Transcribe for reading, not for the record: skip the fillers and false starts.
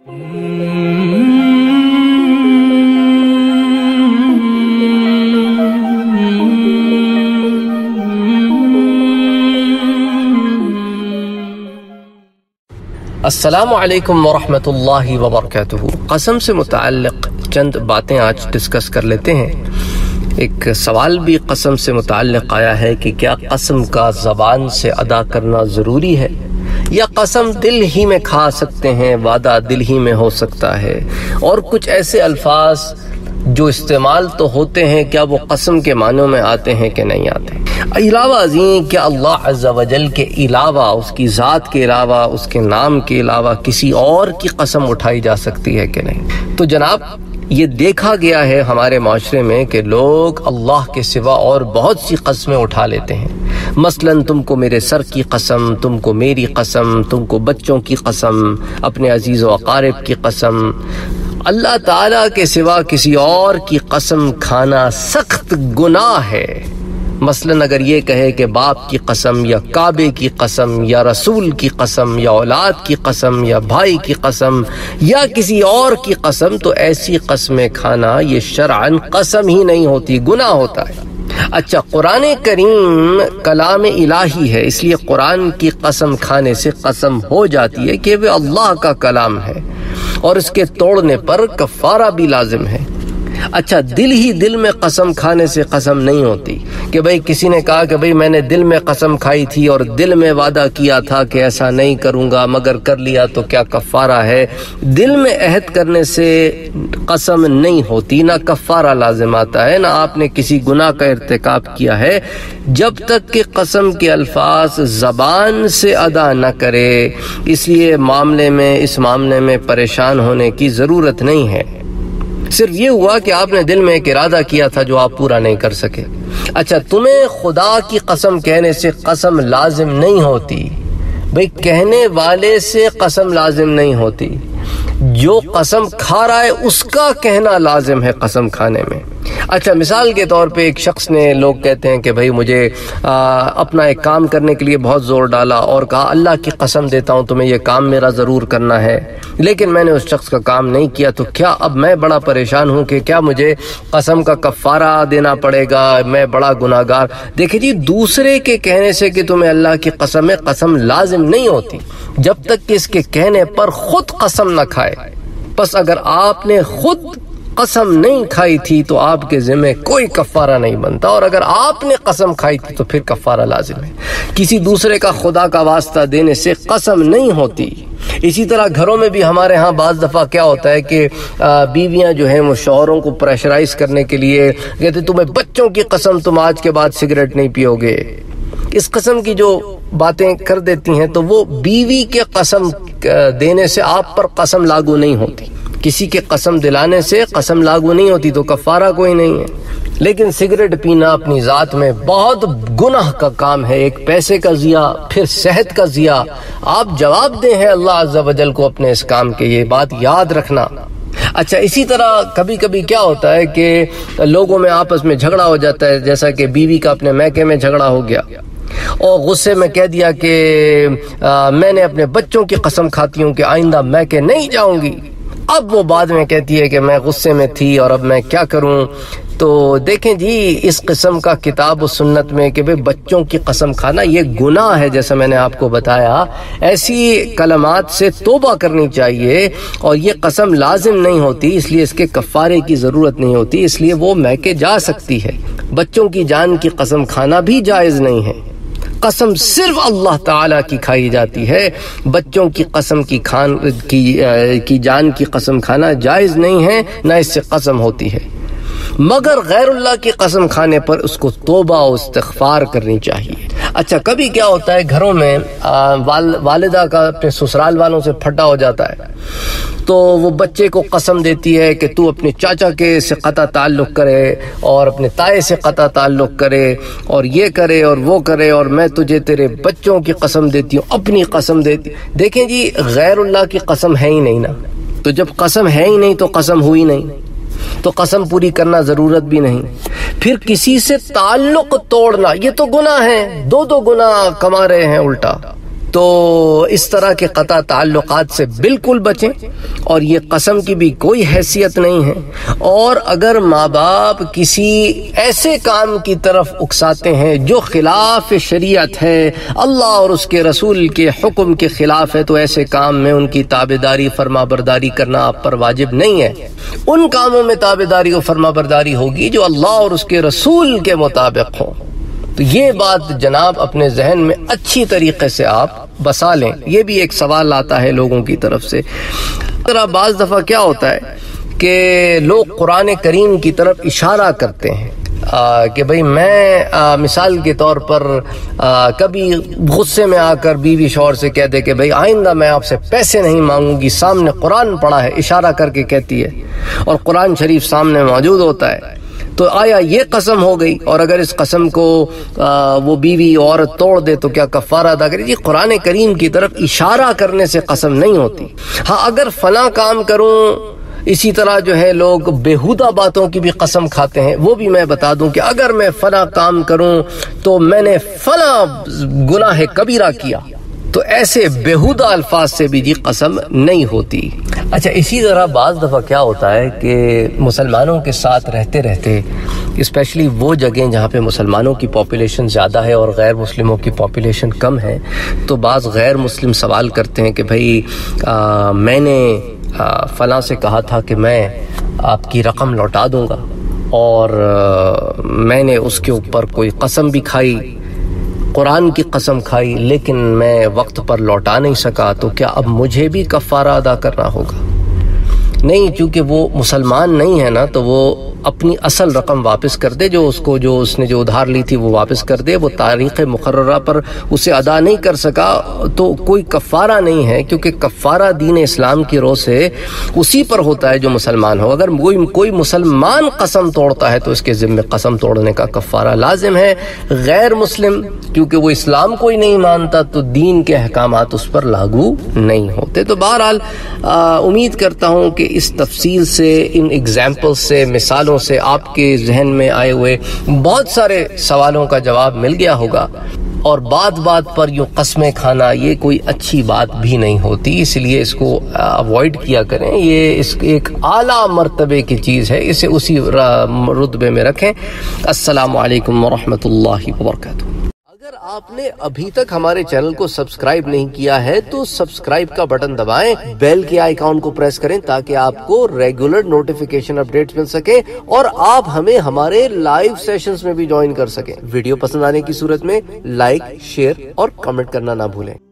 السلام علیکم ورحمۃ اللہ وبرکاتہ۔ قسم سے متعلق چند باتیں آج ڈسکس کر لیتے ہیں۔ ایک سوال بھی قسم سے متعلق آیا ہے کہ کیا قسم کا زبان سے ادا کرنا ضروری ہے، یا قسم دل ہی میں کھا سکتے ہیں، وعدہ دل ہی میں ہو سکتا ہے، اور کچھ ایسے الفاظ جو استعمال تو ہوتے ہیں، کیا وہ قسم کے معنوں میں آتے ہیں کہ نہیں آتے؟ علاوہ ازیں کیا اللہ عز و جل کے علاوہ، اس کی ذات کے علاوہ، اس کے نام کے علاوہ کسی اور کی قسم اٹھائی جا سکتی ہے کہ نہیں؟ تو جناب یہ دیکھا گیا ہے ہمارے معاشرے میں کہ لوگ اللہ کے سوا اور بہت سی قسمیں اٹھا لیتے ہیں۔ مثلا تم کو میرے سر کی قسم، تم کو میری قسم، تم کو بچوں کی قسم، اپنے عزیز و اقارب کی قسم۔ اللہ تعالیٰ کے سوا کسی اور کی قسم کھانا سخت گناہ ہے۔ مثلا اگر یہ کہے کہ باپ کی قسم، یا کعبے کی قسم، یا رسول کی قسم، یا اولاد کی قسم، یا بھائی کی قسم، یا کسی اور کی قسم، تو ایسی قسمیں کھانا یہ شرعاً قسم ہی نہیں ہوتی، گناہ ہوتا ہے۔ اچھا، قرآن کریم کلام الہی ہے، اس لیے قرآن کی قسم کھانے سے قسم ہو جاتی ہے کہ وہ اللہ کا کلام ہے، اور اس کے توڑنے پر کفارہ بھی لازم ہے۔ اچھا، دل ہی دل میں قسم کھانے سے قسم نہیں ہوتی کہ بھئی کسی نے کہا کہ بھئی میں نے دل میں قسم کھائی تھی اور دل میں وعدہ کیا تھا کہ ایسا نہیں کروں گا، مگر کر لیا تو کیا کفارہ ہے؟ دل میں عہد کرنے سے قسم نہیں ہوتی، نہ کفارہ لازم آتا ہے، نہ آپ نے کسی گناہ کا ارتکاب کیا ہے، جب تک کہ قسم کے الفاظ زبان سے ادا نہ کرے۔ اس لیے اس معاملے میں پریشان ہونے کی ضرورت نہیں ہے۔ صرف یہ ہوا کہ آپ نے دل میں ایک ارادہ کیا تھا جو آپ پورا نہیں کر سکے۔ اچھا، تمہیں خدا کی قسم کہنے سے قسم لازم نہیں ہوتی، بھئی کہنے والے سے قسم لازم نہیں ہوتی، جو قسم کھا رہا ہے اس کا کہنا لازم ہے قسم کھانے میں۔ اچھا، مثال کے طور پہ ایک شخص نے، لوگ کہتے ہیں کہ بھئی مجھے اپنا ایک کام کرنے کے لیے بہت زور ڈالا اور کہا اللہ کی قسم دیتا ہوں تمہیں یہ کام میرا ضرور کرنا ہے، لیکن میں نے اس شخص کا کام نہیں کیا، تو کیا اب میں بڑا پریشان ہوں کہ کیا مجھے قسم کا کفارہ دینا پڑے گا؟ میں بڑا گناہگار۔ دیکھیں جی، دوسرے کے کہنے سے کہ تمہیں اللہ کی قسم ہے، قسم لازم نہیں ہوتی جب تک کہ اس کے کہنے پر خود قسم نہ کھائے۔ بس اگر آپ نے خود قسم نہیں کھائی تھی تو آپ کے ذمہ کوئی کفارہ نہیں بنتا، اور اگر آپ نے قسم کھائی تھی تو پھر کفارہ لازم ہے۔ کسی دوسرے کا خدا کا واسطہ دینے سے قسم نہیں ہوتی۔ اسی طرح گھروں میں بھی ہمارے ہاں بعض دفعہ کیا ہوتا ہے کہ بیویاں جو ہیں وہ شوہروں کو پریشرائز کرنے کے لیے کہتے تمہیں بچوں کی قسم تم آج کے بعد سگریٹ نہیں پیو گے۔ اس قسم کی جو باتیں کر دیتی ہیں تو وہ بیوی کے قسم دینے سے آپ پر قسم لاگو نہیں ہوتی، کسی کے قسم دلانے سے قسم لاگو نہیں ہوتی، تو کفارہ کوئی نہیں ہے۔ لیکن سگریٹ پینا اپنی ذات میں بہت گناہ کا کام ہے، ایک پیسے کا ضیاع، پھر صحت کا ضیاع۔ آپ جواب دیں ہیں اللہ عز و جل کو اپنے اس کام کے، یہ بات یاد رکھنا۔ اچھا، اسی طرح کبھی کبھی کیا ہوتا ہے کہ لوگوں میں آپس میں جھگڑا ہو جاتا ہے، جیسا کہ بیوی کا اپنے میکے میں جھگڑا ہو گیا اور غصے میں کہہ دیا کہ میں نے اپنے بچوں کی قسم کھاتی ہوں کہ آئندہ میکے نہیں جاؤں گی۔ اب وہ بعد میں کہتی ہے کہ میں غصے میں تھی اور اب میں کیا کروں۔ تو دیکھیں جی، اس قسم کا کتاب و سنت میں کہ بچوں کی قسم کھانا یہ گناہ ہے، جیسا میں نے آپ کو بتایا۔ ایسی کلمات سے توبہ کرنی چاہیے، اور یہ قسم لازم نہیں ہوتی، اس لیے اس کے کفارے کی ضرورت نہیں ہوتی، اس لیے وہ میکے جا سکتی ہے۔ بچوں کی جان کی قسم کھانا بھی جائز نہیں ہے، قسم صرف اللہ تعالیٰ کی کھائی جاتی ہے، بچوں کی قسم کی جان کی قسم کھانا جائز نہیں ہے، نہ اس سے قسم ہوتی ہے، مگر غیر اللہ کی قسم کھانے پر اس کو توبہ و استغفار کرنی چاہیے۔ اچھا، کبھی کیا ہوتا ہے گھروں میں والدہ کا اپنے سسرال والوں سے پھٹا ہو جاتا ہے، تو وہ بچے کو قسم دیتی ہے کہ تو اپنے چاچا کے سے قطع تعلق کرے اور اپنے تائے سے قطع تعلق کرے اور یہ کرے اور وہ کرے، اور میں تجھے تیرے بچوں کی قسم دیتی ہوں، اپنی قسم دیتی۔ دیکھیں جی، غیر اللہ کی قسم ہے ہی نہیں نا، تو جب قسم ہے ہی نہیں تو قسم ہوئی نہیں، تو قسم پوری کرنا ضرورت بھی نہیں۔ پھر کسی سے تعلق توڑنا یہ تو گناہ ہے، دو گناہ کما رہے ہیں الٹا۔ تو اس طرح کے قطع تعلقات سے بالکل بچیں، اور یہ قسم کی بھی کوئی حیثیت نہیں ہے۔ اور اگر ماں باپ کسی ایسے کام کی طرف اکساتے ہیں جو خلاف شریعت ہے، اللہ اور اس کے رسول کے حکم کے خلاف ہے، تو ایسے کام میں ان کی تابعداری فرما برداری کرنا آپ پر واجب نہیں ہے۔ ان کاموں میں تابعداری و فرما برداری ہوگی جو اللہ اور اس کے رسول کے مطابق ہوں۔ تو یہ بات جناب اپنے ذہن میں اچھی طریقے سے آپ بسا لیں۔ یہ بھی ایک سوال آتا ہے لوگوں کی طرف سے۔ بعض دفعہ کیا ہوتا ہے کہ لوگ قرآن کریم کی طرف اشارہ کرتے ہیں کہ بھئی میں مثال کے طور پر کبھی غصے میں آ کر بیوی شوہر سے کہہ دے کہ بھئی آئندہ میں آپ سے پیسے نہیں مانگوں گی، سامنے قرآن پڑھا ہے، اشارہ کر کے کہتی ہے اور قرآن شریف سامنے موجود ہوتا ہے، تو آیا یہ قسم ہو گئی؟ اور اگر اس قسم کو وہ بیوی عورت توڑ دے تو کیا کفارہ ادا کرے؟ جی قرآن کریم کی طرف اشارہ کرنے سے قسم نہیں ہوتی۔ ہاں اگر فلاں کام کروں، اسی طرح جو ہے لوگ بیہودہ باتوں کی بھی قسم کھاتے ہیں، وہ بھی میں بتا دوں کہ اگر میں فلاں کام کروں تو میں نے فلاں گناہ کبیرہ کیا، تو ایسے بیہودہ الفاظ سے بھی جی قسم نہیں ہوتی۔ اچھا اسی طرح بعض دفعہ کیا ہوتا ہے کہ مسلمانوں کے ساتھ رہتے رہتے، اسپیشلی وہ جگہیں جہاں پہ مسلمانوں کی پاپولیشن زیادہ ہے اور غیر مسلموں کی پاپولیشن کم ہے، تو بعض غیر مسلم سوال کرتے ہیں کہ بھئی میں نے فلاں سے کہا تھا کہ میں آپ کی رقم لوٹا دوں گا، اور میں نے اس کے اوپر کوئی قسم بھی کھائی، قرآن کی قسم کھائی، لیکن میں وقت پر لوٹا نہیں سکا، تو کیا اب مجھے بھی کفارہ ادا کرنا ہوگا؟ نہیں، چونکہ وہ مسلمان نہیں ہے نا، تو وہ اپنی اصل رقم واپس کر دے، جو اس نے جو ادھار لی تھی وہ واپس کر دے، وہ تاریخ مقررہ پر اسے ادا نہیں کر سکا تو کوئی کفارہ نہیں ہے، کیونکہ کفارہ دین اسلام کی روح سے اسی پر ہوتا ہے جو مسلمان ہو۔ اگر کوئی مسلمان قسم توڑتا ہے تو اس کے ذمہ قسم توڑنے کا کفارہ لازم ہے۔ غیر مسلم کیونکہ وہ اسلام کو ہی نہیں مانتا تو دین کے احکامات اس پر لاگو نہیں ہوتے۔ تو بہرحال امید کرتا ہوں کہ اس تفصیل سے، ان ایگزامپل سے، مثالوں سے آپ کے ذہن میں آئے ہوئے بہت سارے سوالوں کا جواب مل گیا ہوگا، اور بات پر یوں قسمیں کھانا یہ کوئی اچھی بات بھی نہیں ہوتی، اس لیے اس کو اوائڈ کیا کریں۔ یہ اس ایک اعلیٰ مرتبے کی چیز ہے، اسے اسی رتبے میں رکھیں۔ السلام علیکم ورحمۃ اللہ وبرکاتہ۔ اگر آپ نے ابھی تک ہمارے چینل کو سبسکرائب نہیں کیا ہے تو سبسکرائب کا بٹن دبائیں، بیل کے آئیکن کو پریس کریں تاکہ آپ کو ریگولر نوٹیفیکیشن اپڈیٹس مل سکے اور آپ ہمیں ہمارے لائیو سیشنز میں بھی جوائن کر سکیں۔ ویڈیو پسند آنے کی صورت میں لائک، شیئر اور کمنٹ کرنا نہ بھولیں۔